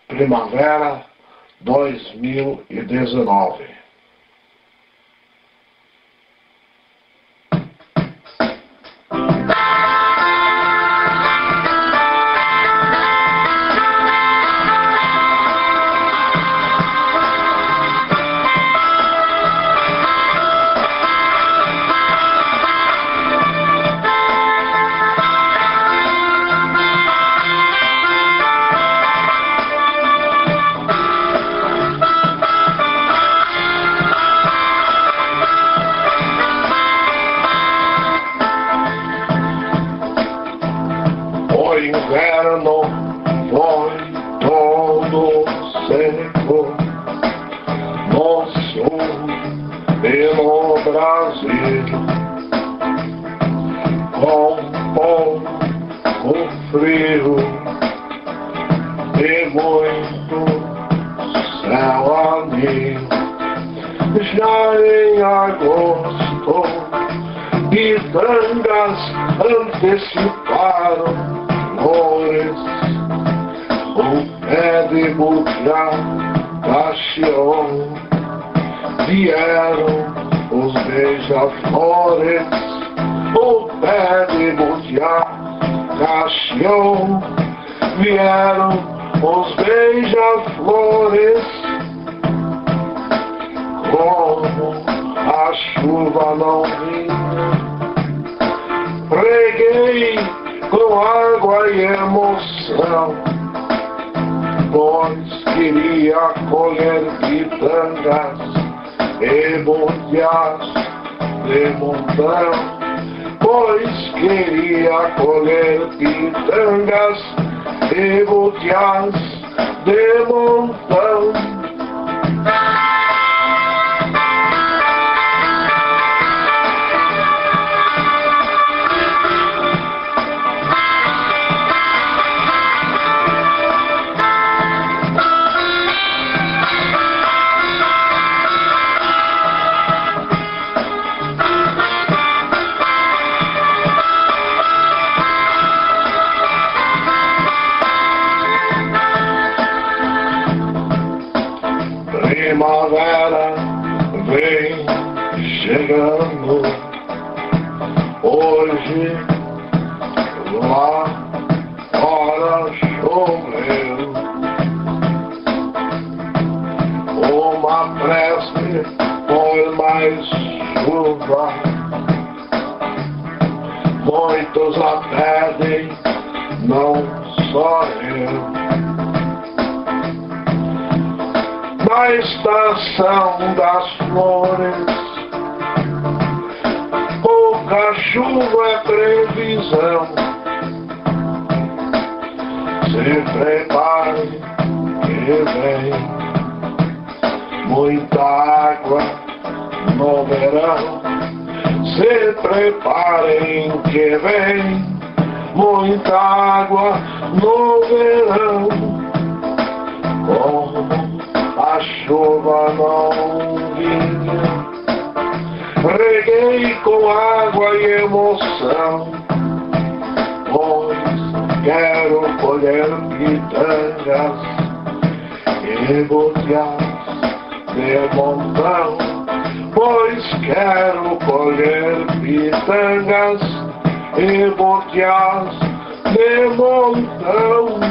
Primavera 2019. O inverno foi todo seco no sul e no Brasil, com pouco frio e muito céu anil. Já em agosto, pitangas anteciparam flores, o pé de butiá cacheou, vieram os beija-flores, o pé de butiá cacheou, vieram os beija-flores. Como a chuva não vinha, preguei com água e emoção, pois queria colher pitangas e butiás de montão, pois queria colher pitangas e butiás de montão. Primavera vem chegando, hoje lá fora choveu, uma prece por mais chuva, muitos a pedem, não só eu. Na estação das flores, pouca chuva é previsão. Se prepare que vem muita água no verão. Se preparem que vem muita água no verão. Como a chuva não vinha, reguei com água e emoção, pois quero colher pitangas e butiás de montão, pois quero colher pitangas e butiás de montão.